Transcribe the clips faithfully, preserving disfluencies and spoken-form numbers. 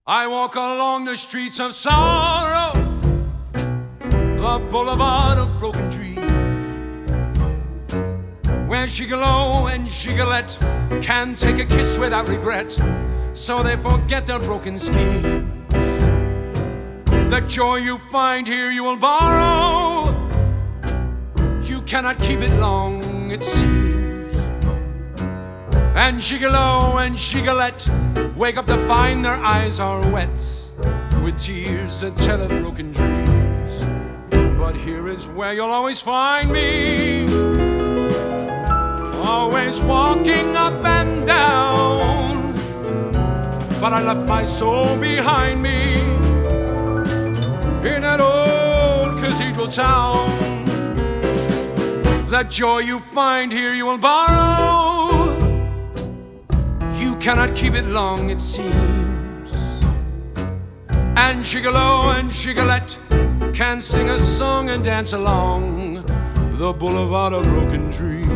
I walk along the streets of sorrow, the boulevard of broken dreams, where Gigolo and Gigolette can take a kiss without regret, so they forget their broken schemes. The joy you find here you will borrow, you cannot keep it long, it seems. And Gigolo and Gigolette wake up to find their eyes are wet with tears that tell of broken dreams. But here is where you'll always find me, always walking up and down. But I left my soul behind me in that old cathedral town. The joy you find here you will borrow, you cannot keep it long, it seems. And Gigolo and Gigolette can sing a song and dance along the boulevard of broken dreams.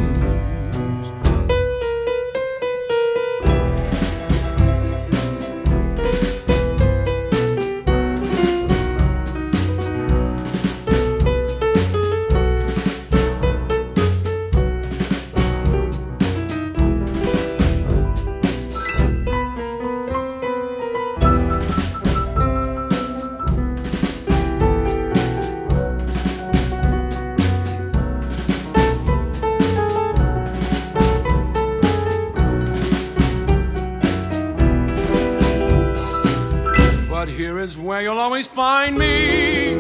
But here is where you'll always find me,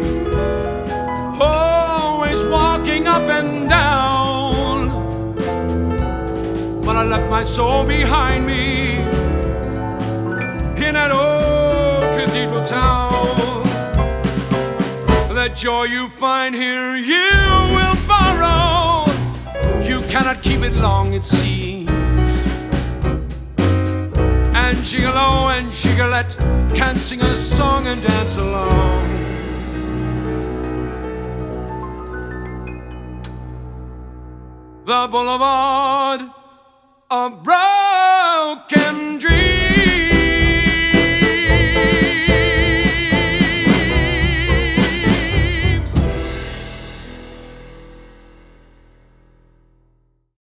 always walking up and down. But I left my soul behind me in that old cathedral town. The joy you find here you will borrow, you cannot keep it long, it seems. And Gigolo and Gigolette can sing a song and dance along the boulevard of broken